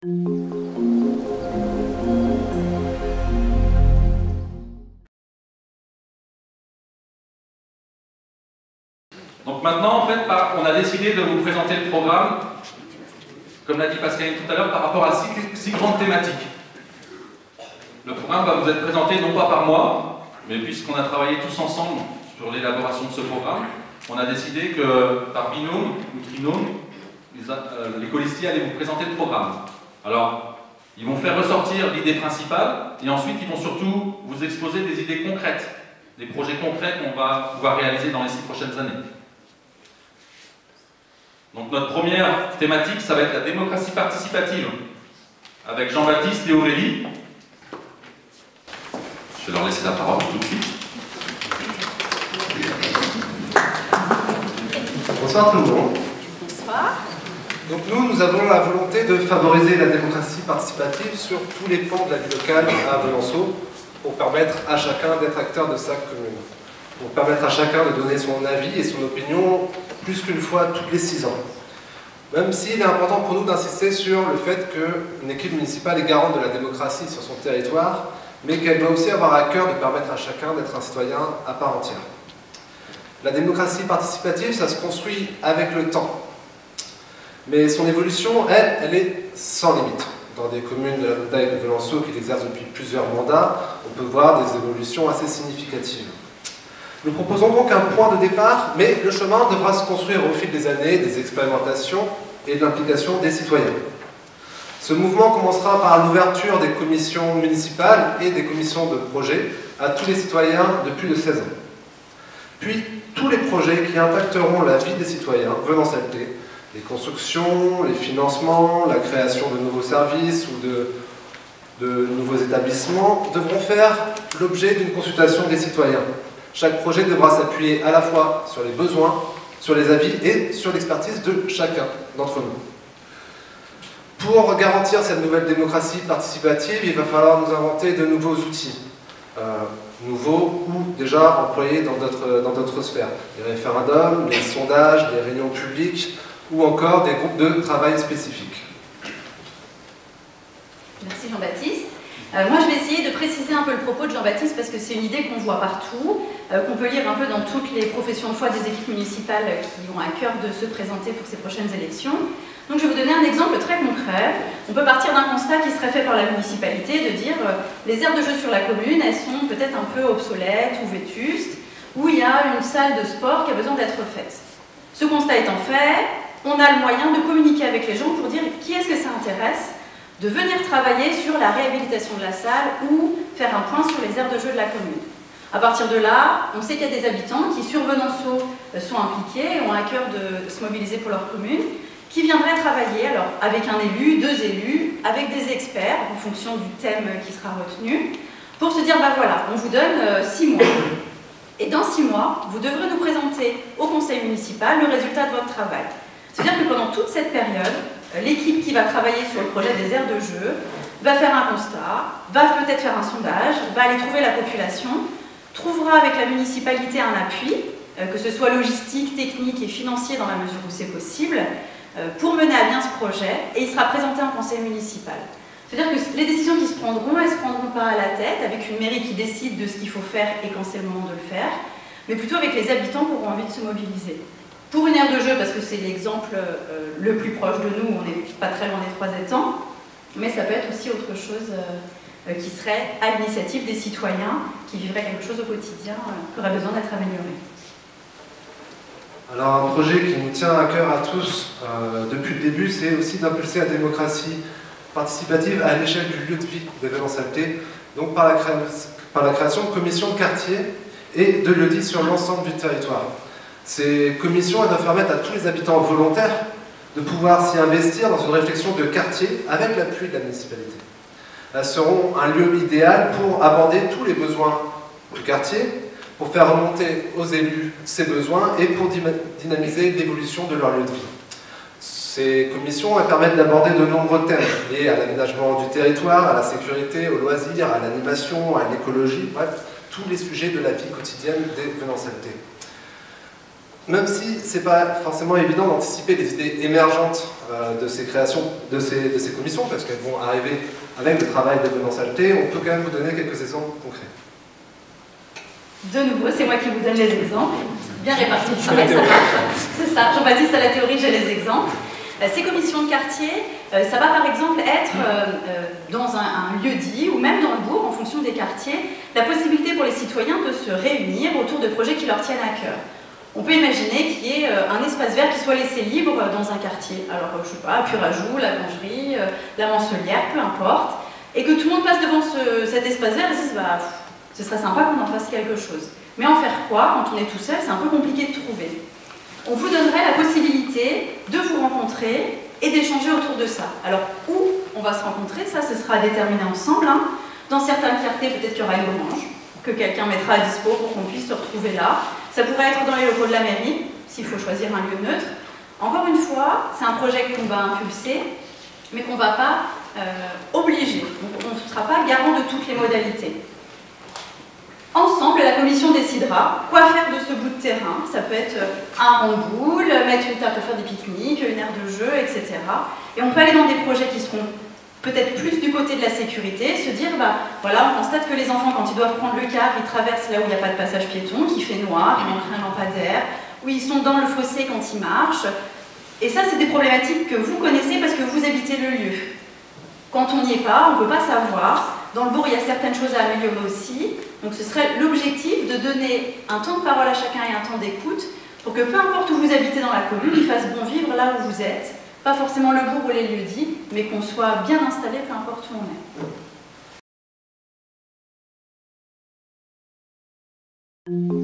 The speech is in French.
Donc maintenant, en fait, on a décidé de vous présenter le programme, comme l'a dit Pascaline tout à l'heure, par rapport à six grandes thématiques. Le programme va vous être présenté non pas par moi, mais puisqu'on a travaillé tous ensemble sur l'élaboration de ce programme, on a décidé que par binôme ou trinôme, les colistiers allaient vous présenter le programme. Alors, ils vont faire ressortir l'idée principale et ensuite ils vont surtout vous exposer des idées concrètes, des projets concrets qu'on va pouvoir réaliser dans les 6 prochaines années. Donc notre première thématique, ça va être la démocratie participative, avec Jean-Baptiste et Aurélie. Je vais leur laisser la parole tout de suite. Bonsoir tout le monde. Bonsoir. Donc nous avons la volonté de favoriser la démocratie participative sur tous les pans de la vie locale à Venanceau, pour permettre à chacun d'être acteur de sa commune, pour permettre à chacun de donner son avis et son opinion plus qu'une fois toutes les 6 ans. Même s'il est important pour nous d'insister sur le fait qu'une équipe municipale est garante de la démocratie sur son territoire, mais qu'elle doit aussi avoir à cœur de permettre à chacun d'être un citoyen à part entière. La démocratie participative, ça se construit avec le temps. Mais son évolution, elle est sans limite. Dans des communes de la taille de Venanceau qui l'exercent depuis plusieurs mandats, on peut voir des évolutions assez significatives. Nous proposons donc un point de départ, mais le chemin devra se construire au fil des années, des expérimentations et de l'implication des citoyens. Ce mouvement commencera par l'ouverture des commissions municipales et des commissions de projet à tous les citoyens de plus de 16 ans. Puis, tous les projets qui impacteront la vie des citoyens venant s'alter, les constructions, les financements, la création de nouveaux services ou de nouveaux établissements devront faire l'objet d'une consultation des citoyens. Chaque projet devra s'appuyer à la fois sur les besoins, sur les avis et sur l'expertise de chacun d'entre nous. Pour garantir cette nouvelle démocratie participative, il va falloir nous inventer de nouveaux outils, nouveaux ou déjà employés dans d'autres sphères. Les référendums, les sondages, les réunions publiques ou encore des groupes de travail spécifiques. Merci Jean-Baptiste. Moi je vais essayer de préciser un peu le propos de Jean-Baptiste parce que c'est une idée qu'on voit partout, qu'on peut lire un peu dans toutes les professions de foi des équipes municipales qui ont à cœur de se présenter pour ces prochaines élections. Donc je vais vous donner un exemple très concret. On peut partir d'un constat qui serait fait par la municipalité de dire les aires de jeu sur la commune, elles sont peut-être un peu obsolètes ou vétustes, ou il y a une salle de sport qui a besoin d'être faite. Ce constat étant fait, on a le moyen de communiquer avec les gens pour dire qui est-ce que ça intéresse de venir travailler sur la réhabilitation de la salle ou faire un point sur les aires de jeu de la commune. À partir de là, on sait qu'il y a des habitants qui, sur Venanceau, sont impliqués et ont à cœur de se mobiliser pour leur commune, qui viendraient travailler alors, avec un élu, 2 élus, avec des experts en fonction du thème qui sera retenu, pour se dire, bah voilà, on vous donne 6 mois. Et dans 6 mois, vous devrez nous présenter au conseil municipal le résultat de votre travail. C'est-à-dire que pendant toute cette période, l'équipe qui va travailler sur le projet des aires de jeu va faire un constat, va peut-être faire un sondage, va aller trouver la population, trouvera avec la municipalité un appui, que ce soit logistique, technique et financier dans la mesure où c'est possible, pour mener à bien ce projet, et il sera présenté en conseil municipal. C'est-à-dire que les décisions qui se prendront, elles ne se prendront pas à la tête, avec une mairie qui décide de ce qu'il faut faire et quand c'est le moment de le faire, mais plutôt avec les habitants qui auront envie de se mobiliser. Pour une aire de jeu, parce que c'est l'exemple le plus proche de nous, on n'est pas très loin des 3 étangs, mais ça peut être aussi autre chose qui serait à l'initiative des citoyens qui vivraient quelque chose au quotidien qui aurait besoin d'être amélioré. Alors un projet qui nous tient à cœur à tous depuis le début, c'est aussi d'impulser la démocratie participative à l'échelle du lieu de vie des Venançais, donc par la création de commissions de quartier et de lieux-dits sur l'ensemble du territoire. Ces commissions elles doivent permettre à tous les habitants volontaires de pouvoir s'y investir dans une réflexion de quartier avec l'appui de la municipalité. Elles seront un lieu idéal pour aborder tous les besoins du quartier, pour faire remonter aux élus ces besoins et pour dynamiser l'évolution de leur lieu de vie. Ces commissions elles permettent d'aborder de nombreux thèmes liés à l'aménagement du territoire, à la sécurité, aux loisirs, à l'animation, à l'écologie, bref, tous les sujets de la vie quotidienne des Venançais. même si ce n'est pas forcément évident d'anticiper les idées émergentes de ces créations, de ces commissions, parce qu'elles vont arriver avec le travail de Venance Alté, on peut quand même vous donner quelques exemples concrets. De nouveau, c'est moi qui vous donne les exemples. Bien réparti le travail, ça marche. C'est ça, Jean-Baptiste à la théorie, j'ai les exemples. Ces commissions de quartier, ça va par exemple être dans un lieu-dit ou même dans le bourg, en fonction des quartiers, la possibilité pour les citoyens de se réunir autour de projets qui leur tiennent à cœur. On peut imaginer qu'il y ait un espace vert qui soit laissé libre dans un quartier. Alors, je ne sais pas, Purajou, la Mangerie, la Manselière, peu importe. Et que tout le monde passe devant cet espace vert et se dise, bah, ce serait sympa qu'on en fasse quelque chose. Mais en faire quoi quand on est tout seul? C'est un peu compliqué de trouver. On vous donnerait la possibilité de vous rencontrer et d'échanger autour de ça. Alors, où on va se rencontrer, ça, ce sera déterminé ensemble. Hein. Dans certains quartiers, peut-être qu'il y aura une grange que quelqu'un mettra à dispo pour qu'on puisse se retrouver là. Ça pourrait être dans les locaux de la mairie, s'il faut choisir un lieu neutre. Encore une fois, c'est un projet qu'on va impulser, mais qu'on ne va pas obliger. Donc, on ne sera pas garant de toutes les modalités. Ensemble, la commission décidera quoi faire de ce bout de terrain. Ça peut être un rond-boule, mettre une table pour faire des pique-niques, une aire de jeu, etc. Et on peut aller dans des projets qui seront peut-être plus du côté de la sécurité, se dire, bah voilà, on constate que les enfants, quand ils doivent prendre le car, ils traversent là où il n'y a pas de passage piéton, qu'il fait noir, il manque un lampadaire, où ils sont dans le fossé quand ils marchent. Et ça, c'est des problématiques que vous connaissez parce que vous habitez le lieu. Quand on n'y est pas, on ne peut pas savoir. Dans le bourg, il y a certaines choses à améliorer aussi. Donc ce serait l'objectif de donner un temps de parole à chacun et un temps d'écoute pour que peu importe où vous habitez dans la commune, il fasse bon vivre là où vous êtes. Pas forcément le bourg ou les lieux-dits, mais qu'on soit bien installé peu importe où on est.